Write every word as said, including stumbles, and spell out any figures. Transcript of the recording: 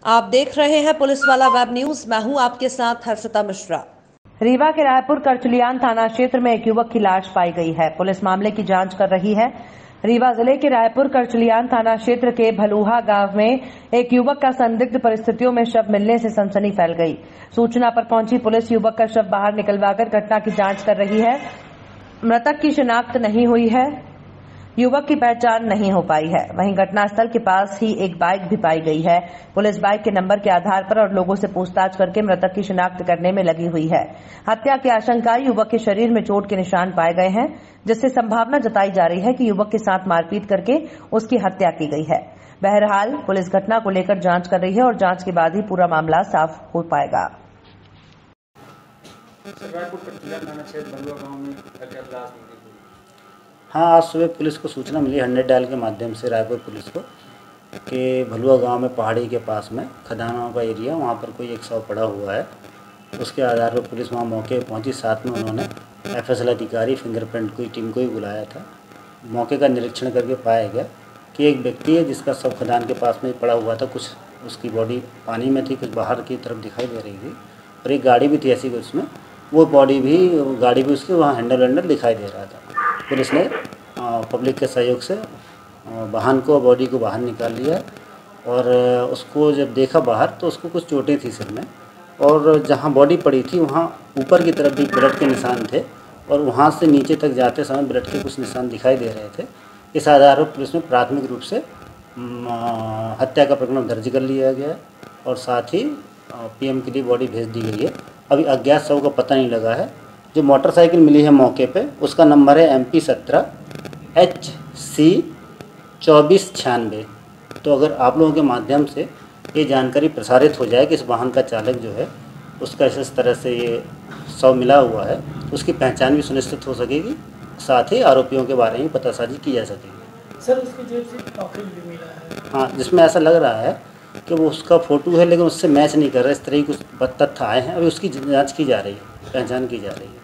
आप देख रहे हैं पुलिस वाला वेब न्यूज। मैं हूं आपके साथ हर्षिता मिश्रा। रीवा के रायपुर करचलियान थाना क्षेत्र में एक युवक की लाश पाई गई है। पुलिस मामले की जांच कर रही है। रीवा जिले के रायपुर करचलियान थाना क्षेत्र के भलूहा गांव में एक युवक का संदिग्ध परिस्थितियों में शव मिलने से सनसनी फैल गई। सूचना पर पहुंची पुलिस युवक का शव बाहर निकलवाकर घटना की जांच कर रही है। मृतक की शिनाख्त नहीं हुई है, युवक की पहचान नहीं हो पाई है। वहीं घटनास्थल के पास ही एक बाइक भी पाई गई है। पुलिस बाइक के नंबर के आधार पर और लोगों से पूछताछ करके मृतक की शिनाख्त करने में लगी हुई है। हत्या की आशंका, युवक के शरीर में चोट के निशान पाए गए हैं, जिससे संभावना जताई जा रही है कि युवक के साथ मारपीट करके उसकी हत्या की गई है। बहरहाल पुलिस घटना को लेकर जांच कर रही है और जांच के बाद ही पूरा मामला साफ हो पाएगा। हाँ, आज सुबह पुलिस को सूचना मिली हंड्रेड डायल के माध्यम से रायपुर पुलिस को कि भलुआ गांव में पहाड़ी के पास में खदानों का एरिया, वहाँ पर कोई एक शव पड़ा हुआ है। उसके आधार पर पुलिस वहाँ मौके पर पहुँची। साथ में उन्होंने एफएसएल अधिकारी, फिंगरप्रिंट की टीम को ही बुलाया था। मौके का निरीक्षण करके पाया गया कि एक व्यक्ति है जिसका शव खदान के पास में पड़ा हुआ था। कुछ उसकी बॉडी पानी में थी, कुछ बाहर की तरफ दिखाई दे रही थी और एक गाड़ी भी थी ऐसी, उसमें वो बॉडी भी गाड़ी भी उसके वहाँ हैंडल वैंडल दिखाई दे रहा था। पुलिस ने पब्लिक के सहयोग से वाहन को, बॉडी को बाहर निकाल लिया और उसको जब देखा बाहर तो उसको कुछ चोटें थी सिर में, और जहाँ बॉडी पड़ी थी वहाँ ऊपर की तरफ भी ब्लड के निशान थे और वहाँ से नीचे तक जाते समय ब्लड के कुछ निशान दिखाई दे रहे थे। इस आधार पर पुलिस ने प्राथमिक रूप से हत्या का प्रकरण दर्ज कर लिया गया और साथ ही पीएम के लिए बॉडी भेज दी गई है। अभी अज्ञात शव का पता नहीं लगा है। जो मोटरसाइकिल मिली है मौके पे, उसका नंबर है एम पी सत्रह एच सी चौबीस छियानवे। तो अगर आप लोगों के माध्यम से ये जानकारी प्रसारित हो जाए कि इस वाहन का चालक जो है उसका इस तरह से ये शव मिला हुआ है, उसकी पहचान भी सुनिश्चित हो सकेगी, साथ ही आरोपियों के बारे में पतासाजी की जा सकेगी। सर, उसकी जेब से टॉफी भी मिला है। हाँ, जिसमें ऐसा लग रहा है कि वो उसका फ़ोटो है लेकिन उससे मैच नहीं कर रहा। इस तरह की कुछ तथ्य आए हैं। अभी उसकी जांच की जा रही है, पहचान की जा रही है।